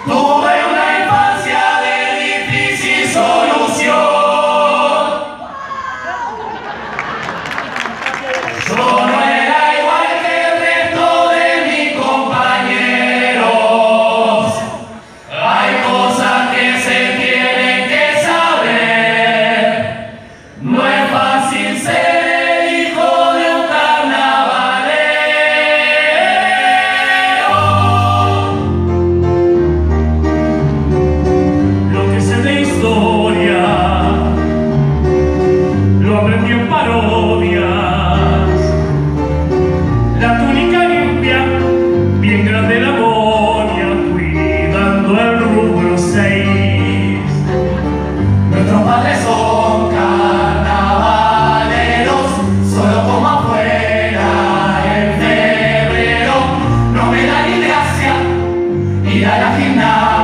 Tuve una infancia de difícil solución. Yo no era igual que el resto de mis compañeros. Hay cosas que se tienen que saber. No es fácil ser el hijo de un carnavalero. Lo que sé de historia lo aprendí en parodias. La túnica limpia, bien grande la moña, cuidando el rubro 6. Nuestros padres son carnavaleros, solo como afuera en febrero. No me da ni gracia ir a la gimnasia.